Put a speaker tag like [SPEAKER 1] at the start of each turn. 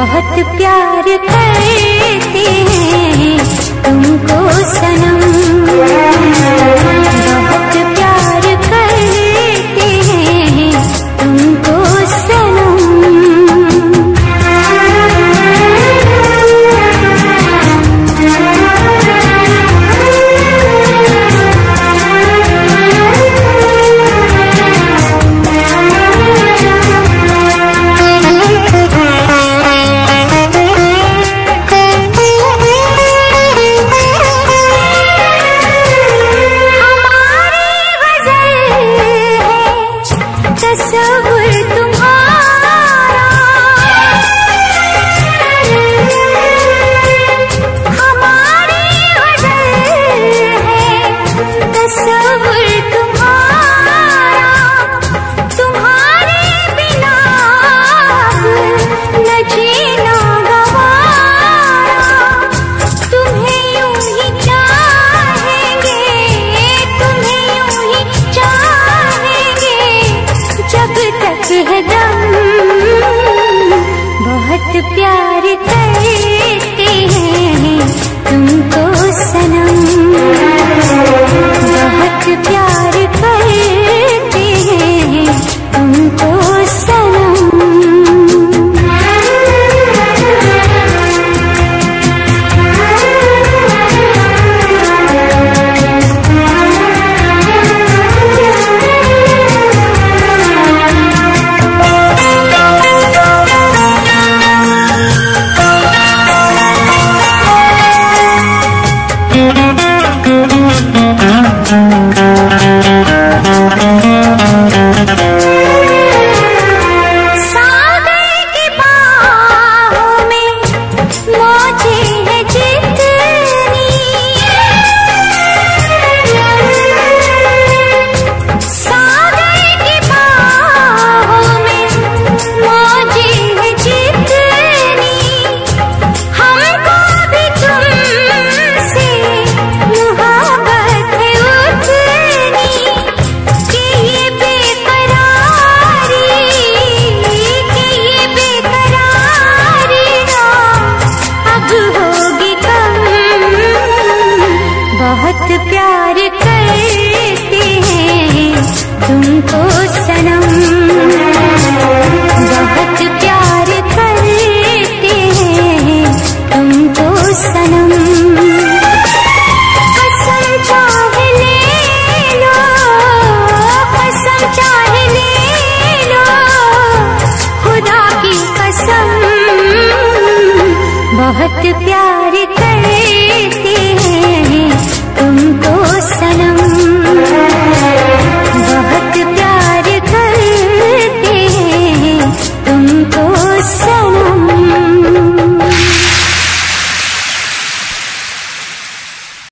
[SPEAKER 1] बहुत प्यार करते हैं तुमको सनम, बहुत प्यार करते हैं तुमको सनम। बहुत प्यार करते हैं तुमको सनम, बहुत प्यार करते हैं तुमको सनम। बहुत प्यार करते हैं तुमको सनम, बहुत प्यार करते हैं तुमको सनम। कसम चाहे ले लो, कसम चाहे ले लो, खुदा की कसम बहुत प्यार